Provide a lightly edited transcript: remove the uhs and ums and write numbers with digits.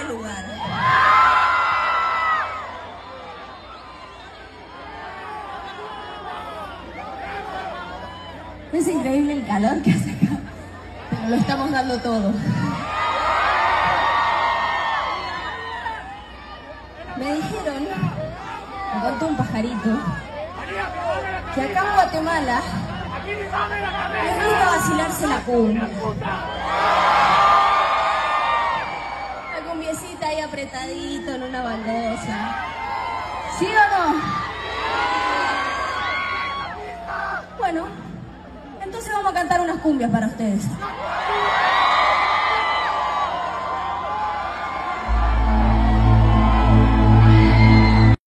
lugar. Es increíble el calor que hace acá, pero lo estamos dando todo. Me dijeron, me contó un pajarito, que acá en Guatemala les gusta vacilarse la cumbia. La cumbiecita ahí apretadito en una baldosa. ¿Sí o no? Bueno, entonces vamos a cantar unas cumbias para ustedes.